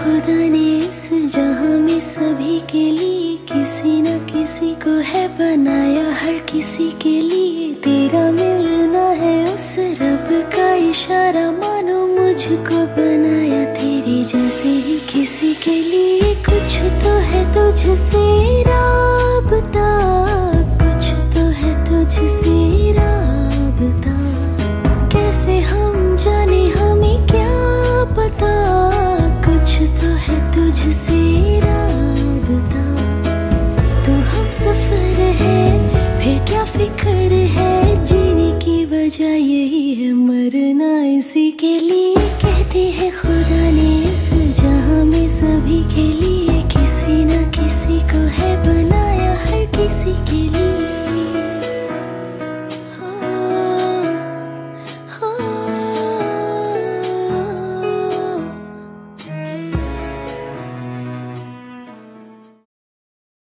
खुदा ने इस जहां में सभी के लिए किसी न किसी को है बनाया, हर किसी के लिए तेरा मिलना है उस रब का इशारा। मानो मुझको बनाया तेरे जैसे ही किसी के लिए, कुछ तो है तुझसे राबता, कुछ तो है तुझसे राबता। कैसे हम जाने हमें क्या पता, कुछ तो है तुझसे राबता। तू हम सफर है फिर क्या फिक्र है, जीने की वजह यही है मरना इसी के लिए।